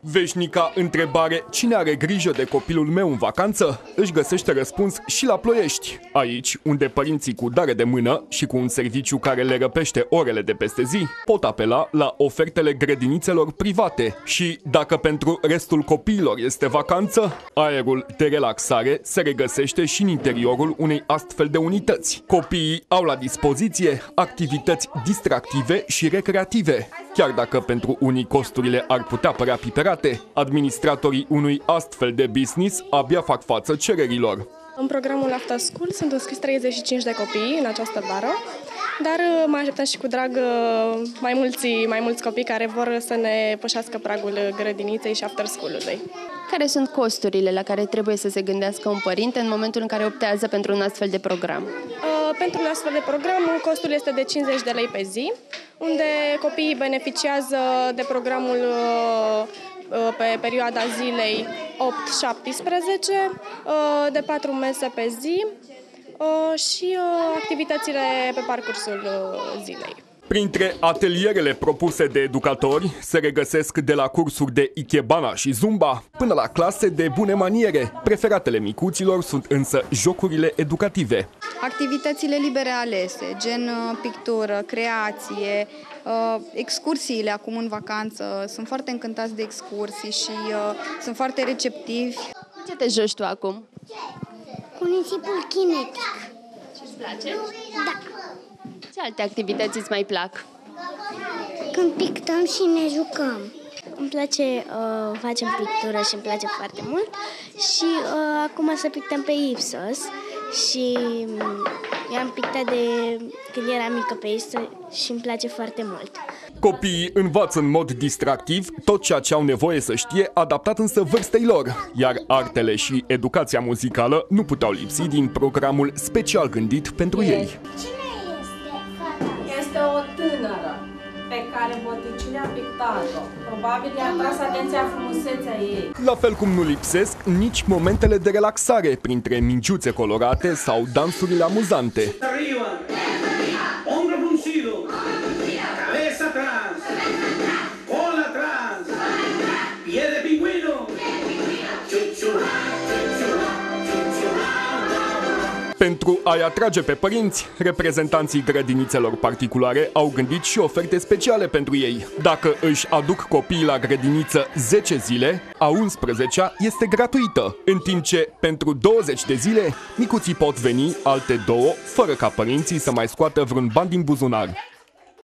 Veșnica întrebare, cine are grijă de copilul meu în vacanță, își găsește răspuns și la Ploiești. Aici, unde părinții cu dare de mână și cu un serviciu care le răpește orele de peste zi, pot apela la ofertele grădinițelor private. Și dacă pentru restul copiilor este vacanță, aerul de relaxare se regăsește și în interiorul unei astfel de unități. Copiii au la dispoziție activități distractive și recreative. Chiar dacă pentru unii costurile ar putea părea piperate, administratorii unui astfel de business abia fac față cererilor. În programul After School sunt înscris 35 de copii în această vară, dar mai așteptăm și cu drag mai mulți copii care vor să ne pășească pragul grădiniței și After School-ului. Care sunt costurile la care trebuie să se gândească un părinte în momentul în care optează pentru un astfel de program? Pentru un astfel de program, costul este de 50 de lei pe zi, unde copiii beneficiază de programul pe perioada zilei 8-17, de 4 mese pe zi și activitățile pe parcursul zilei. Printre atelierele propuse de educatori se regăsesc de la cursuri de ikebana și zumba până la clase de bune maniere. Preferatele micuților sunt însă jocurile educative. Activitățile libere alese, gen pictură, creație, excursiile acum în vacanță, sunt foarte încântați de excursii și sunt foarte receptivi. Ce te joci tu acum? Cu nisipul kinetic. Și îți place? Da. Ce alte activități îți mai plac? Când pictăm și ne jucăm. Îmi place, facem pictură și îmi place foarte mult și acum să pictăm pe Ipsos și i-am pictat de când eram mică pe Ipsos și îmi place foarte mult. Copiii învață în mod distractiv tot ceea ce au nevoie să știe, adaptat însă vârstei lor, iar artele și educația muzicală nu puteau lipsi din programul special gândit pentru ei. Este o tânără pe care boticile a pictat-o. Probabil i-a tras atenția frumusețea ei. La fel cum nu lipsesc nici momentele de relaxare, printre mingiuțe colorate sau dansurile amuzante. Pentru a-i atrage pe părinți, reprezentanții grădinițelor particulare au gândit și oferte speciale pentru ei. Dacă își aduc copiii la grădiniță 10 zile, a 11-a este gratuită, în timp ce pentru 20 de zile micuții pot veni alte 2, fără ca părinții să mai scoată vreun ban din buzunar.